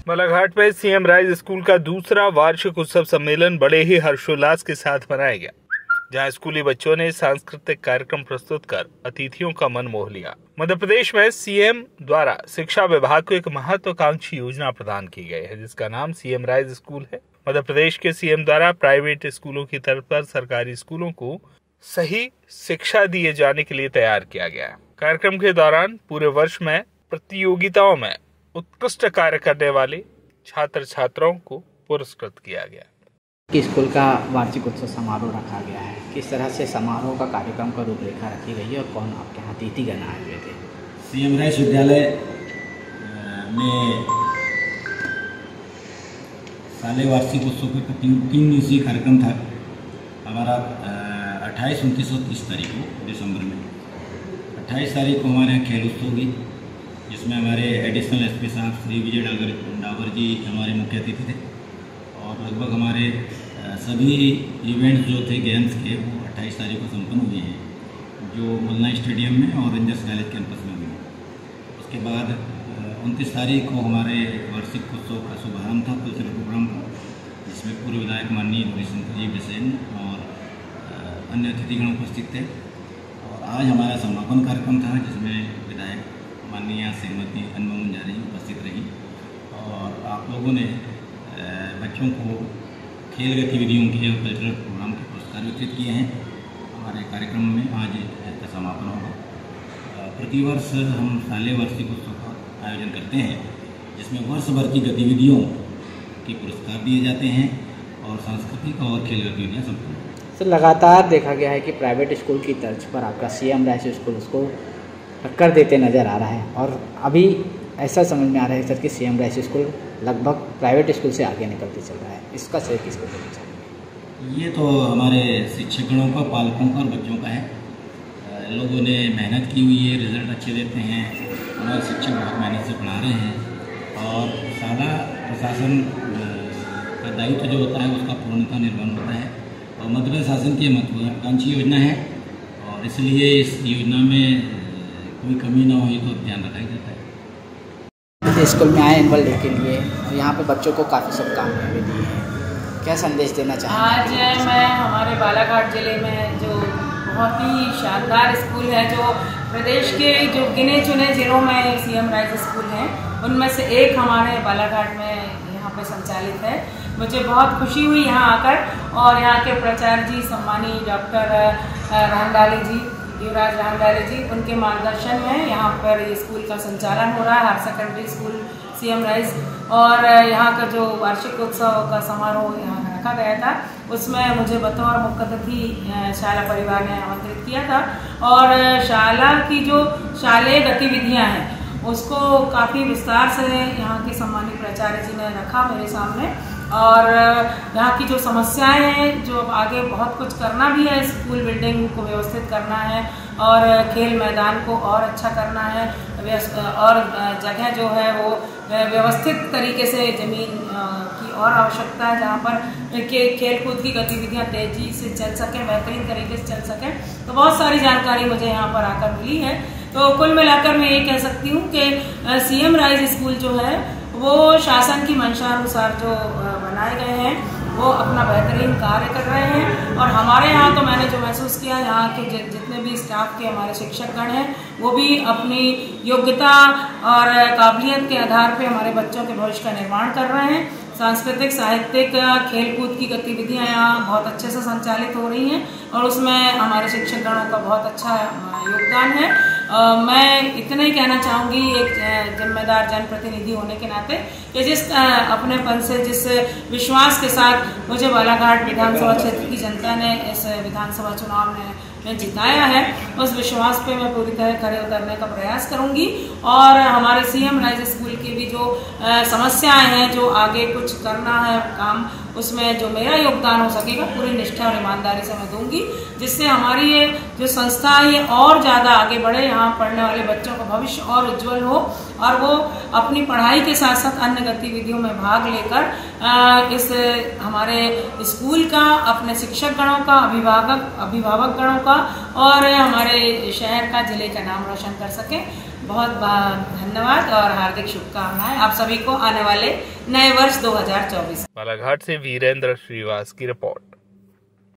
बालाघाट में CM rise school का दूसरा वार्षिक उत्सव सम्मेलन बड़े ही हर्षोल्लास के साथ मनाया गया, जहां स्कूली बच्चों ने सांस्कृतिक कार्यक्रम प्रस्तुत कर अतिथियों का मन मोह लिया। मध्य प्रदेश में सीएम द्वारा शिक्षा विभाग को एक महत्वाकांक्षी योजना प्रदान की गई है, जिसका नाम सीएम राइज स्कूल है। मध्य प्रदेश के सीएम द्वारा प्राइवेट स्कूलों की तर्ज पर सरकारी स्कूलों को सही शिक्षा दिए जाने के लिए तैयार किया गया है। कार्यक्रम के दौरान पूरे वर्ष में प्रतियोगिताओं में उत्कृष्ट कार्य करने वाले छात्र छात्राओं को पुरस्कृत किया गया। स्कूल का वार्षिक उत्सव समारोह रखा गया है, किस तरह से समारोह का कार्यक्रम का रूपरेखा रखी गई है और कौन आपके यहाँ अतिथिगण आए हुए थे? सीएम राइज विद्यालय में साले वार्षिक उत्सव का 3 दिवसीय कार्यक्रम था हमारा 28, 29 और 30 तारीख को दिसंबर में। 28 तारीख को हमारे यहाँ खेल उत्सव हुई, जिसमें हमारे एडिशनल एसपी साहब श्री विजय डावर जी हमारे मुख्य अतिथि थे और लगभग हमारे सभी इवेंट्स जो थे गेम्स के वो 28 तारीख को संपन्न हुए हैं, जो मुन्ना स्टेडियम में और रेंजर्स कॉलेज कैंपस में हुए। उसके बाद 29 तारीख को हमारे वार्षिक उत्सव का शुभारंभ था कल्चरल प्रोग्राम का, जिसमें पूर्व विधायक माननीय हरिशंकर जी बिसेन और अन्य अतिथिगण उपस्थित थे। और आज हमारा समापन कार्यक्रम था, जिसमें विधायक माननीय श्रीमती अनमोल मुंजारी उपस्थित रही और आप लोगों ने बच्चों को खेल गतिविधियों के और कल्चरल प्रोग्राम के पुरस्कार वितरित किए हैं। हमारे कार्यक्रम में आज इसका समापन होगा। प्रतिवर्ष हम साले वार्षिक उत्सव का आयोजन करते हैं, जिसमें वर्ष भर की गतिविधियों के पुरस्कार दिए जाते हैं और सांस्कृतिक और खेल गतिविधियाँ संपन्न। सर, लगातार देखा गया है कि प्राइवेट स्कूल की तर्ज पर आपका सीएम राइज स्कूल उसको टक्कर देते नज़र आ रहा है और अभी ऐसा समझ में आ रहा है सर कि सीएम राइज स्कूल लगभग प्राइवेट स्कूल से आगे निकलते चल रहा है। इसका श्रेय किसको देना चाहिए? ये तो हमारे शिक्षकों का, पालकों का और बच्चों का है। लोगों ने मेहनत की हुई है, रिजल्ट अच्छे देते हैं, हमारे शिक्षक बहुत मेहनत से पढ़ा रहे हैं और शाला प्रशासन का दायित्व जो होता है उसका पूर्णतः निर्वहन होता है और मध्य प्रदेश शासन की महत्वाकांक्षी योजना है और इसलिए इस योजना में कोई कमी ना हो ये तो ध्यान रखा ही जाता है। स्कूल में आए एनुअल डे के लिए और यहाँ पे बच्चों को काफ़ी शुभकामनाएं भी दी हैं, क्या संदेश देना चाहेंगे? आज मैं हमारे बालाघाट ज़िले में जो बहुत ही शानदार स्कूल है, जो प्रदेश के जो गिने चुने जिलों में सीएम राइज स्कूल हैं, उनमें से एक हमारे बालाघाट में यहाँ पे संचालित है। मुझे बहुत खुशी हुई यहाँ आकर और यहाँ के प्राचार्य जी सम्मानीय डॉक्टर रामडाले जी, युवराज रामडाले जी, उनके मार्गदर्शन में यहाँ पर ये स्कूल का संचालन हो रहा है, higher secondary school CM rise. और यहाँ का जो वार्षिक उत्सव का समारोह यहाँ रखा गया था, उसमें मुझे बतौर मुख्य अतिथि शाला परिवार ने आमंत्रित किया था और शाला की जो शालेय गतिविधियाँ हैं उसको काफ़ी विस्तार से यहाँ के सम्मानित प्राचार्य जी ने रखा मेरे सामने और यहाँ की जो समस्याएं हैं, जो आगे बहुत कुछ करना भी है, स्कूल बिल्डिंग को व्यवस्थित करना है और खेल मैदान को और अच्छा करना है और जगह जो है वो व्यवस्थित तरीके से ज़मीन की और आवश्यकता है, जहाँ पर खेल कूद की गतिविधियाँ तेज़ी से चल सकें, बेहतरीन तरीके से चल सकें। तो बहुत सारी जानकारी मुझे यहाँ पर आकर मिली है। तो कुल मिलाकर मैं ये कह सकती हूँ कि सीएम राइज स्कूल जो है वो शासन की मंशानुसार जो बनाए गए हैं वो अपना बेहतरीन कार्य कर रहे हैं और हमारे यहाँ तो मैंने जो महसूस किया, यहाँ के जितने भी स्टाफ के हमारे शिक्षकगण हैं वो भी अपनी योग्यता और काबिलियत के आधार पे हमारे बच्चों के भविष्य का निर्माण कर रहे हैं। सांस्कृतिक, साहित्यिक, खेलकूद की गतिविधियाँ यहाँ बहुत अच्छे से संचालित हो रही हैं और उसमें हमारे शिक्षकगणों का बहुत अच्छा योगदान है। मैं इतना ही कहना चाहूँगी एक जिम्मेदार जनप्रतिनिधि होने के नाते कि जिस अपनेपन से, जिस विश्वास के साथ मुझे बालाघाट विधानसभा क्षेत्र की जनता ने इस विधानसभा चुनाव में जिताया है, उस विश्वास पे मैं पूरी तरह खरे उतरने का प्रयास करूंगी और हमारे सीएम राइज स्कूल की भी जो समस्याएं हैं, जो आगे कुछ करना है काम, उसमें जो मेरा योगदान हो सकेगा पूरी निष्ठा और ईमानदारी से मैं दूंगी, जिससे हमारी ये जो संस्था है ये और ज़्यादा आगे बढ़े, यहाँ पढ़ने वाले बच्चों का भविष्य और उज्जवल हो और वो अपनी पढ़ाई के साथ साथ अन्य गतिविधियों में भाग लेकर इस हमारे स्कूल का, अपने शिक्षक गणों का, अभिभावक गणों का और हमारे शहर का, जिले का नाम रोशन कर सकें। बहुत बहुत धन्यवाद और हार्दिक शुभकामनाएं आप सभी को आने वाले नए वर्ष 2024। बालाघाट से वीरेंद्र श्रीवास की रिपोर्ट।